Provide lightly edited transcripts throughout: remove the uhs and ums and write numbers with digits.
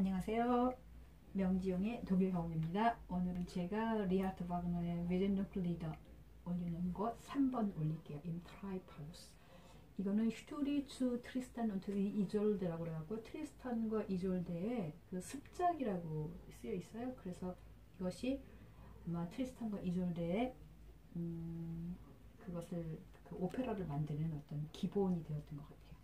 안녕하세요. 명지용의 독일 가옥입니다. 오늘은 제가 리하트 바그너의 위젠노클리더 올리는 거 3번 올릴게요. Im Treibhaus. 이거는 슈투리츠 트리스탄 und 이졸데라고 그래갖고 트리스탄과 이졸데의 그 습작이라고 쓰여 있어요. 그래서 이것이 아마 트리스탄과 이졸데의 그것을 그 오페라를 만드는 어떤 기본이 되었던 것 같아요.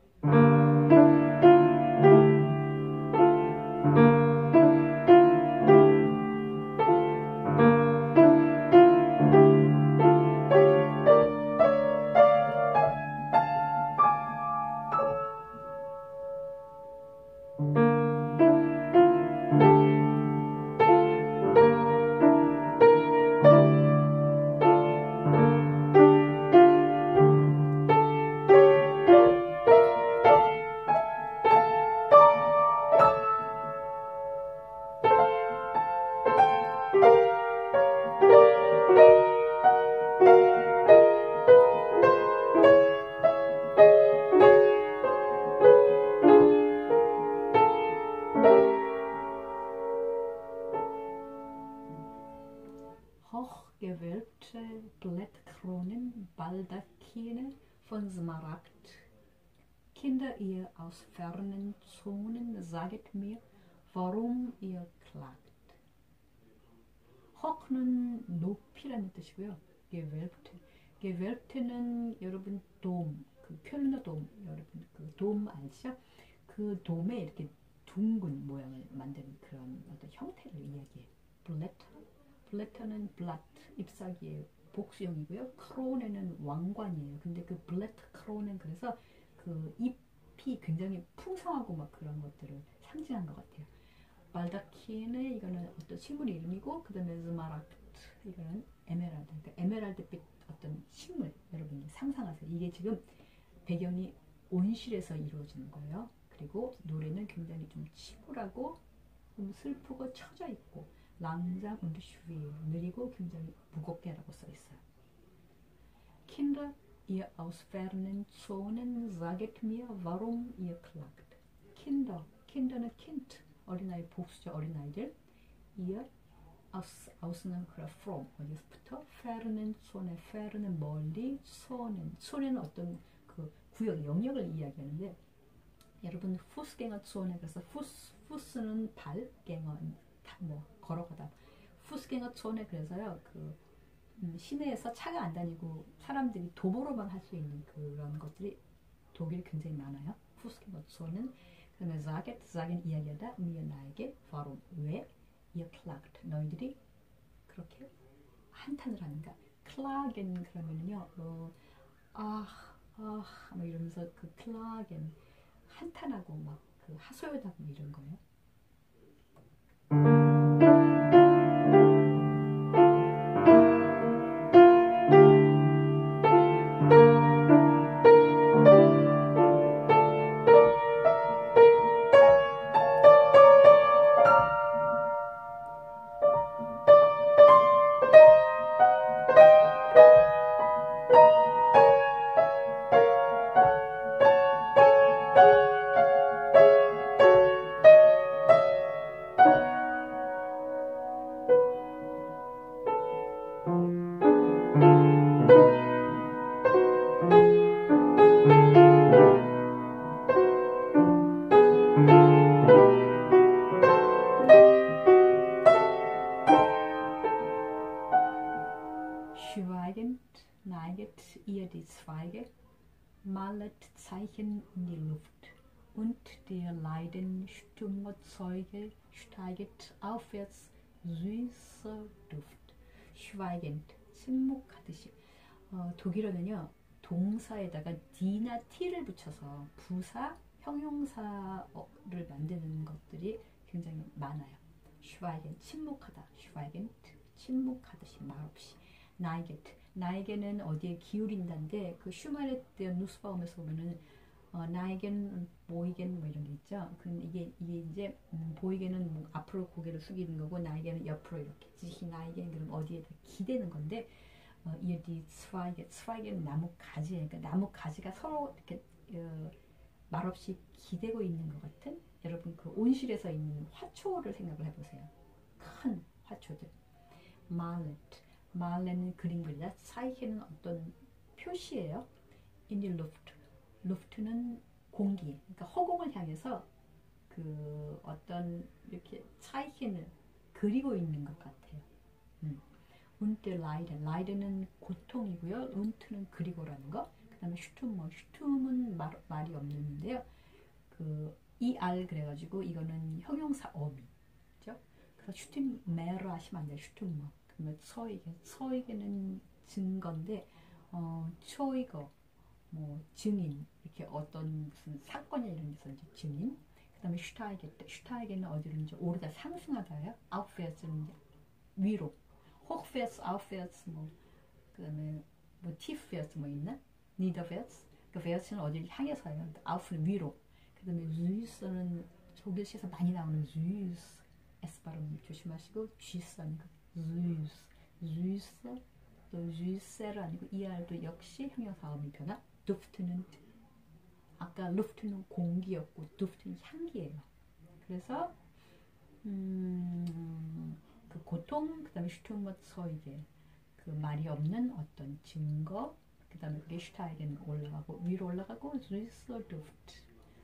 Hochgewölbte Blattkronen, Baldachine von Smaragd. Kinder, ihr aus fernen Zonen, saget mir, warum ihr klagt. Hoch는 높이라는 뜻이고요. Gewölbte는 여러분 돔, 그 켈너 돔, 여러분 그 돔 아시죠? 그 돔에 이렇게 둥근 모양을 만드는 그런 어떤 형태를 이야기해요. 블레터는 블라트, 잎사귀의 복수형이고요. 크론에는 왕관이에요. 근데 그 블레트 크론은 그래서 그 잎이 굉장히 풍성하고 막 그런 것들을 상징한 것 같아요. 발다키네 이거는 어떤 식물 이름이고, 그 다음에 스마락트 이거는 에메랄드, 그러니까 에메랄드빛 어떤 식물, 여러분이 상상하세요. 이게 지금 배경이 온실에서 이루어지는 거예요. 그리고 노래는 굉장히 좀 치밀하고 좀 슬프고 처져 있고, langsam und schwer, 느리고 굉장히 무겁게라고 써 있어요. Kinder, ihr aus fernen Zonen, saget mir, warum ihr klagt. Kinder는 Kind, 어린아이 복수죠, 어린아이들. ihr, aus는 from, 어디서부터? fernen Zone, fer는 멀리, zone는 어떤 그 구역, 영역을 이야기하는데, 여러분 Fußgängerzone, 그래서 fuß는 발, gänger는 뭐 걸어가다. 푸스갱어촌에 그래서요, 그 시내에서 차가 안 다니고 사람들이 도보로만 할 수 있는 그런 것들이 독일에 굉장히 많아요. 푸스갱어촌은. 그다음에 sagen 이야기하다, mir 나에게, warum 왜, ihr klagt 너희들이 그렇게 한탄을 하는가. klagen 그러면은요, 뭐 이러면서 그 klagen 한탄하고 막 그 하소연하고 이런 거예요. Schweigend neiget ihr die Zweige, malet Zeichen in die Luft, und der Leiden stummer Zeuge steiget aufwärts süßer Duft. Schweigend, 침묵하듯이. 독일어는요, 동사에다가 d나 t를 붙여서 부사, 형용사를 만드는 것들이 굉장히 많아요. schweigend, 침묵하다. schweigend, 침묵하듯이, 말없이. 나에게는 어디에 기울인다인데, 그 슈마레트 누스바움에서 보면은 나에겐 보이겐 뭐 이런 게 있죠. 이게 이제 보이겐은 뭐 앞으로 고개를 숙이는 거고, 나에게는 옆으로 이렇게 지히 나에겐 그럼 어디에 기대는 건데, 이 스와이겐 나무 가지, 그러니까 나무 가지가 서로 이렇게 말없이 기대고 있는 것 같은 여러분 그 온실에서 있는 화초를 생각을 해보세요. 큰 화초들. 말렛은 그림 그리다. 사이케는 어떤 표시예요. in the luft. luft는 공기. 그러니까 허공을 향해서 그 어떤 이렇게 차이켄을 그리고 있는 것 같아요. und Leiden은 고통이고요. unt는 그리고라는 거. 그 다음에 슈툼은 말이 없는데요. 그 er 그래가지고 이거는 형용사 어미죠. 그래서 슈툼메르 하시면 안 돼요. 슈툼머. 그러면 서이게는 증거인데 초이거 뭐 증인 이렇게 어떤 무슨 사건이나 이런 데서 이제 증인. 그 다음에 슈타이게는 어디로 이제 오르다 상승하다예요. 아웃페어스는 이제 위로. 호크페어스, 아웃페어스 그 다음에 뭐 티페어스 있나? 니더페어스. 그 페어스는 어디를 향해서예요. 아웃은 위로. 그 다음에 즈유스는 독일시에서 많이 나오는 즈유스. S 발음 조심하시고 쥐스 아니고 즈유스. 또 즈유세를 아니고 er도 역시 형용사 어미 변화. 두프트는 아까 루프트는 공기였고 두프트는 향기예요. 그래서 그 고통, 그 다음에 슈투머서이게 그 말이 없는 어떤 증거, 그 다음에 그게 슈타이게는 올라가고 위로 올라가고 즈이서 두프트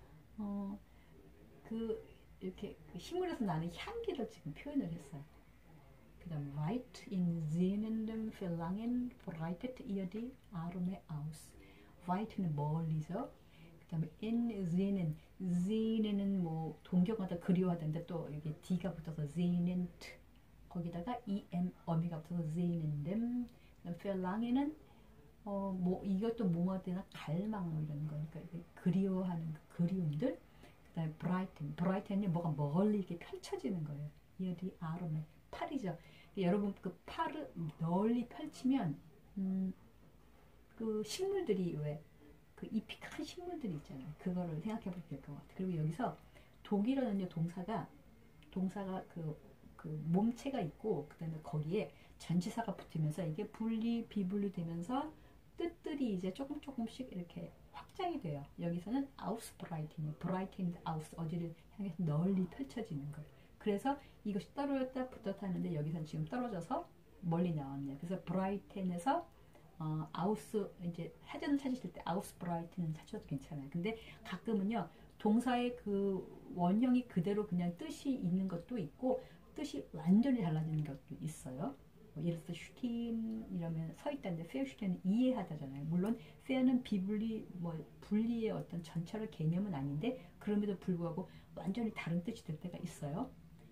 그 이렇게 그 식물에서 나는 향기를 지금 표현을 했어요. 그 다음 weit in sehnendem Verlangen breitet ihr die Arme aus. weit는 멀리서. 그 다음에 in sehnen은 뭐 동경하다 그리워하다인데 또 이게 d가 붙어서 sehnend 거기다가 em 어미가 붙어서 sehnendem. Verlangen은 뭐 이것도 뭐뭐되나 갈망 뭐 이런 거니까 그리워하는 그 그리움들. 그 다음에 브라이튼이 뭐가 멀리 이렇게 펼쳐지는 거예요. 여기 아름에 팔이죠. 여러분 그 팔을 널리 펼치면 그 식물들이 왜 그 잎이 큰 식물들이 있잖아요. 그거를 생각해 보면 될 것 같아요. 그리고 여기서 독이라는 동사가 그 몸체가 있고 그 다음에 거기에 전치사가 붙으면서 이게 분리 비분리 되면서 뜻들이 이제 조금씩 이렇게 확장이 돼요. 여기서는 아우스브라이팅이 브라이팅 아우스 어디를 향해서 널리 펼쳐지는 거예요. 그래서 이것이 떨어졌다 붙었다 하는데 여기서는 지금 떨어져서 멀리 나왔네요. 그래서 브라이텐에서 아우스 이제 사전을 찾으실 때 아우스브라이트는 찾아도 괜찮아요. 근데 가끔은요 동사의 그 원형이 그대로 그냥 뜻이 있는 것도 있고 뜻이 완전히 달라지는 것도 있어요. 예를 들어서 슈틴 이러면 서 있다는데 페어 슈틴은 이해하다잖아요. 물론 페어는 비분리 분리의 어떤 전철의 개념은 아닌데 그럼에도 불구하고 완전히 다른 뜻이 될 때가 있어요.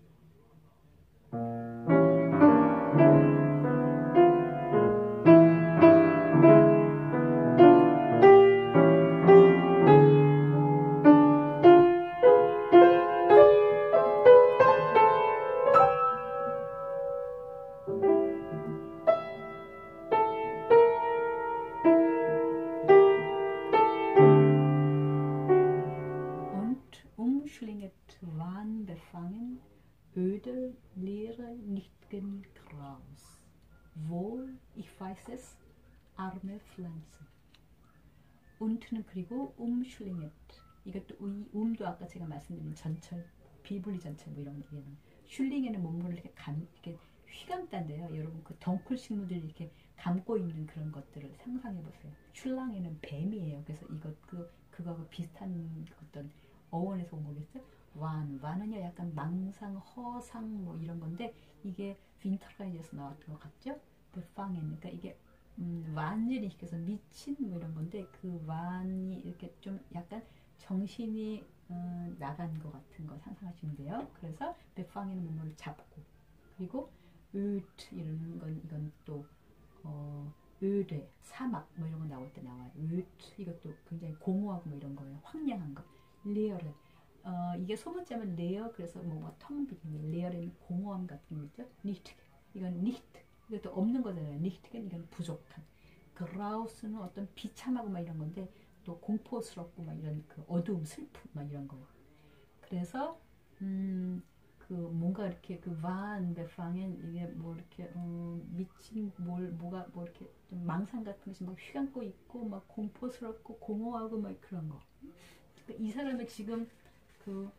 öde, leere, nichtigen Graus. wohl, ich weiß es, arme Pflanzen. un트는 그리고 umschlinget. 이것도 도 아까 제가 말씀드린 전철, 비분리 전철 뭐 이런 거. 슐링에는 몸을 이렇게 휘감단데요. 여러분 그 덩쿨 식물들이 이렇게 감고 있는 그런 것들을 상상해 보세요. 슐랑에는 뱀이에요. 그래서 그거하고 비슷한 어떤 어원에서 온 거겠죠. 완은요 약간 망상, 허상 뭐 이런 건데 이게 윈터가이드에서 나왔던 것 같죠. 베팡엔 그러니까 이게 완전히 시켜서 미친 뭐 이런 건데 그 완이 이렇게 좀 약간 정신이 나간 것 같은 거 상상하시면 돼요. 그래서 베팡에는 몸을 잡고 그리고 이런 건 이건 또 öde 사막 뭐 이런 거 나올 때 나와요. 이것도 굉장히 공허하고 뭐 이런 거예요. 황량한 거. 레어를 이게 소문자면 레어 그래서 뭔가 텅 비는 레어는 공허함 같은 거 있죠. 니트 이건 니트 이것도 없는 거잖아요. 니트는 이건 부족한. 그라우스는 어떤 비참하고 막 이런 건데 또 공포스럽고 막 이런 그 어두움, 슬픔 막 이런 거예요. 그래서 그 뭔가 이렇게 그 베팡엔 이게 뭐 이렇게 미친 뭐가 뭐 이렇게 좀 망상 같은 것이 막 휘감고 있고 막 공포스럽고 공허하고 막 그런 거. 이 사람의 지금 그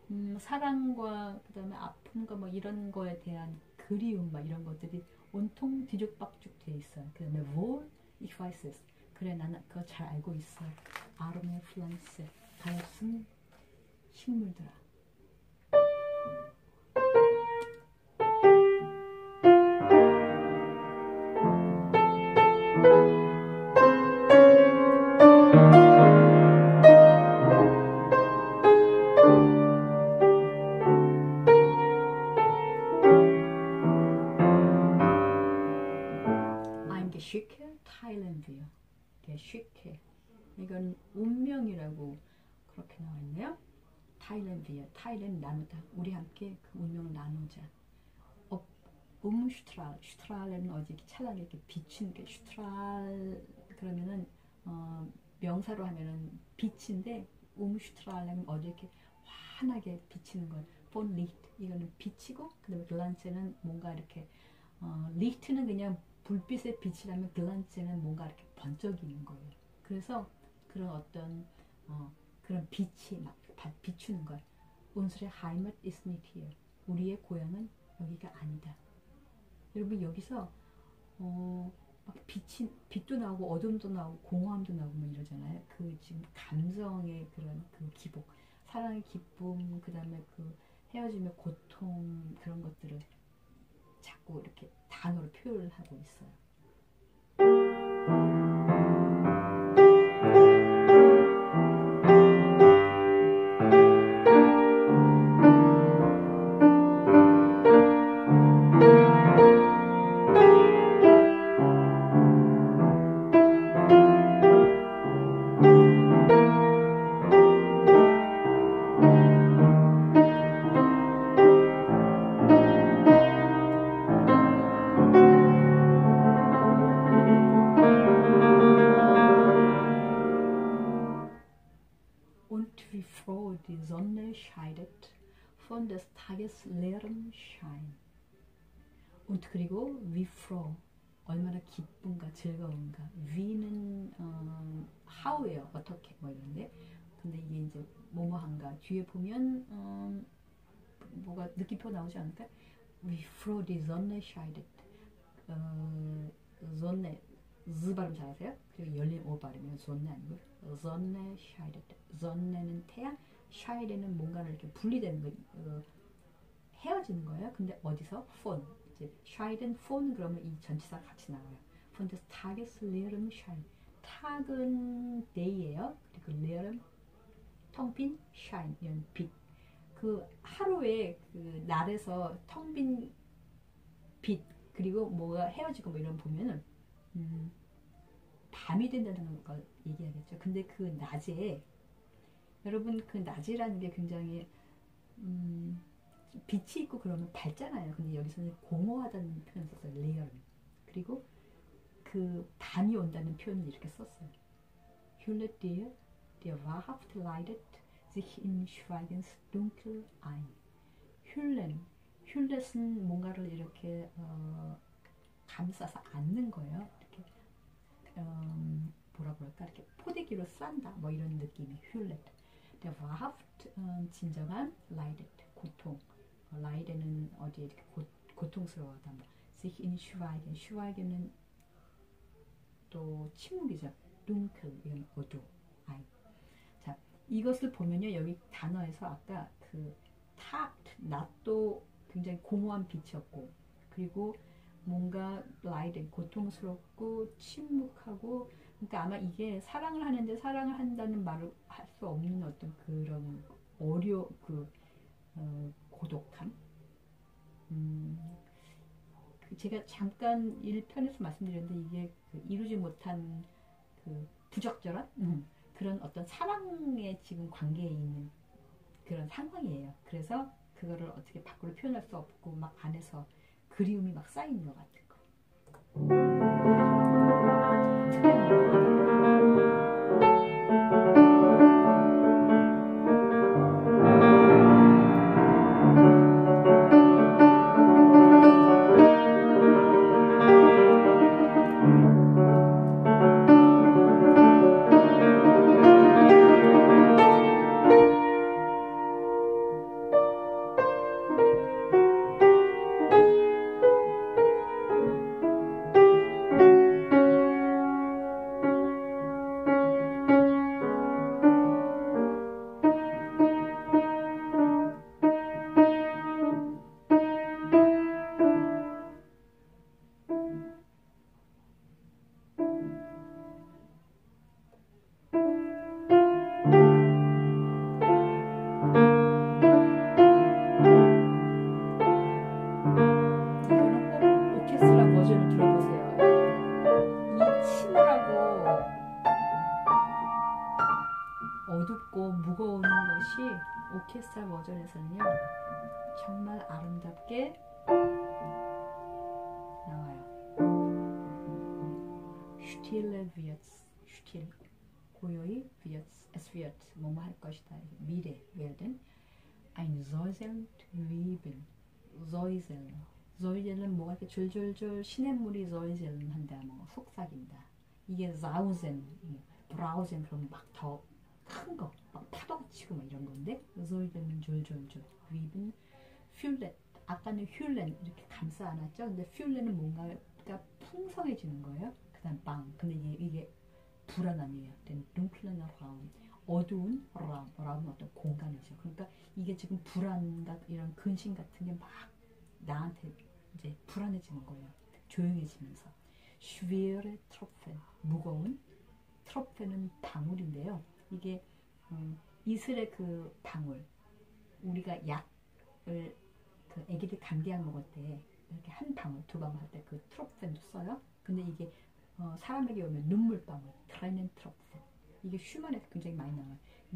사랑과 그다음에 아픔과 뭐 이런 거에 대한 그리움 막 이런 것들이 온통 뒤죽박죽 돼 있어요. 그다음에 wohl ich weiß es. 그래 나는 그거 잘 알고 있어. arme Pflanze. 가엾은 식물들아. I'm geschicke teilen wir. geschicke. 이건 운명이라고 그렇게 나와 있네요. teilen wir. teilen 나누다. 우리 함께 그 운명을 나누자. 슈트랄. 슈트랄은 어디 찬란하게 이렇게 비치는 게 슈트랄 그러면은 명사로 하면은 빛인데 슈트랄은 어디 이렇게 환하게 비치는 걸. von Licht 이거는 빛이고 그다음에 글란체는 뭔가 이렇게 리트는 그냥 불빛의 빛이라면 글란체는 뭔가 이렇게 번쩍이는 거예요. 그래서 그런 어떤 그런 빛이 막 비추는 걸. Unsere Heimat ist nicht hier. 우리의 고향은 여기가 아니다. 여러분 여기서 막 빛도 나오고 어둠도 나오고 공허함도 나오고 뭐 이러잖아요. 그 지금 감정의 그런 그 기복, 사랑의 기쁨, 그 다음에 그 헤어짐의 고통 그런 것들을 자꾸 이렇게 단어로 표현을 하고 있어요. Wie froh die Sonne scheidet von des Tages leerem Schein. Und 그리고 wie froh 얼마나 기쁜가 즐거운가. wie는 how예요. 어떻게 뭐 이런데. 근데 이게 이제 뭐뭐한가. 뒤에 보면 뭐가 느낌표 나오지 않을까? Wie froh die Sonne scheidet. Sonne Z 발음 잘하세요? 그리고 열린 O 발음이면 Sonne 아니고 Sonne scheidet. Sonne는 태양, scheiden은 뭔가를 이렇게 분리되는 거, 헤어지는 거예요. 근데 어디서? von. 이제 scheiden, von 그러면 이 전치사 같이 나와요. von des Tages leerem Schein. 탁은 day예요. 그리고 leerem 텅 빈 shine 이런 빛. 그 하루에 그 날에서 텅 빈 빛 그리고 뭐가 헤어지고 뭐 이런 보면은 밤이 된다는 걸 얘기하겠죠. 근데 그 낮에 여러분 그 낮이라는 게 굉장히 빛이 있고 그러면 밝잖아요. 근데 여기서는 공허하다는 표현을 썼어요. 레어는. 그리고 그 밤이 온다는 표현을 이렇게 썼어요. Hüllet dir, der wahrhaft leidet, sich in Schweigens dunkel ein. 휭렛은 뭔가를 이렇게 감싸서 안는 거예요. 이렇게 뭐라 그럴까? 이렇게 포대기로 싼다. 뭐 이런 느낌이 휭렛. Der wahrhaft 진정한 leidet 고통. leiden은 어디에 이렇게 고통스러워하다. 뭐 sich in Schweigen. Schweigen은 또 침묵이죠. dunkel 이건 어두. ein. 자, 이것을 보면요. 여기 단어에서 아까 그 낮도 굉장히 공허한 빛이었고 그리고 뭔가 라이든 고통스럽고 침묵하고 그러니까 아마 이게 사랑을 하는데 사랑을 한다는 말을 할 수 없는 어떤 그런 고독함 제가 잠깐 1편에서 말씀드렸는데 이게 그 이루지 못한 그 부적절한 그런 어떤 사랑의 지금 관계에 있는 그런 상황이에요. 그래서 그거를 어떻게 밖으로 표현할 수 없고 막 안에서 그리움이 막 쌓이는 것 같은 거. 오케스트라 버전에서는요 정말 아름답게 나와요. Stille wird, still 고요히 wird, es wird 뭐뭐 할 것이다. 미래 werden ein Säuseln treiben. Säusel은 뭐가 이렇게 줄줄줄 시냇물이 Säuseln 한다. 뭐 속삭인다. 이게 Sausen, Brausen 그럼 막 더 큰 거, 막 파도가 치고 막 이런 건데 Säusel은 줄줄줄. treiben, Füllen. 아까는 Füllen 이렇게 감싸 안았죠. 근데 Füllen은 뭔가가 풍성해지는 거예요. 그다음 빵. 근데 이게 불안함이에요. dunklen Raum. 어두운 Raum은 어떤 공간이죠. 그러니까 이게 지금 불안과 이런 근심 같은 게 막 나한테 이제 불안해지는 거예요. 조용해지면서. schwere Tropfen. 무거운 트로펜은 방울인데요. 이게 이슬의 그 방울. 우리가 약을 그 애기들 감기약 먹을 때 이렇게 한 방울, 두 방울 할 때 그 트로펜도 써요. 근데 이게 사람에게 오면 눈물방울, 트라이넨 트로펜. 이게 슈만에서 굉장히 많이 나와요.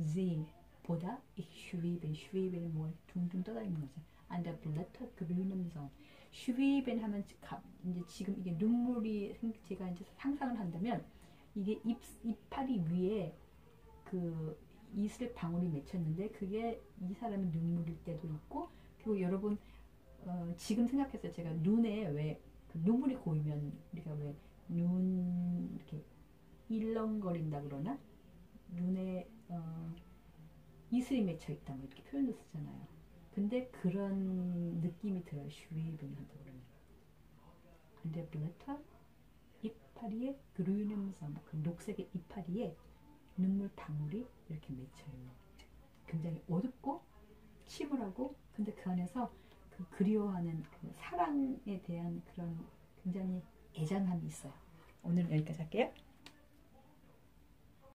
보다 schweben 뭐 둥둥 떠다니는 거죠. An der Blätter grünem Sonn. schweben 하면 이제 지금 이게 눈물이 제가 이제 상상을 한다면 이게 이파리 위에 그 이슬 방울이 맺혔는데 그게 이 사람의 눈물일 때도 있고 그리고 여러분 지금 생각했어요. 제가 눈에 왜 그 눈물이 고이면 우리가 왜 눈 이렇게 일렁거린다 그러나 눈에 이슬이 맺혀 있다 뭐 이렇게 표현도 쓰잖아요. 근데 그런 느낌이 들어요. schweben 한다 그러면. 근데 블레터 이파리에 grünem Sonn 그 녹색의 이파리에 눈물 방울이 이렇게 맺혀 있는. 굉장히 어둡고 침울하고 근데 그 안에서 그 그리워하는 그 사랑에 대한 그런 굉장히 애잔함이 있어요. 오늘 여기까지 할게요.